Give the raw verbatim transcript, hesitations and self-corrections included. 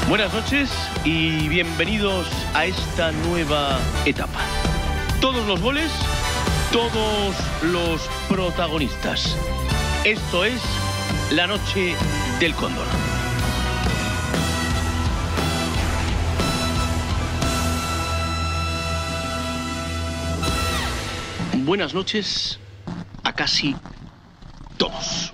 Buenas noches y bienvenidos a esta nueva etapa. Todos los goles, todos los protagonistas. Esto es la noche del Cóndor. Buenas noches a casi todos.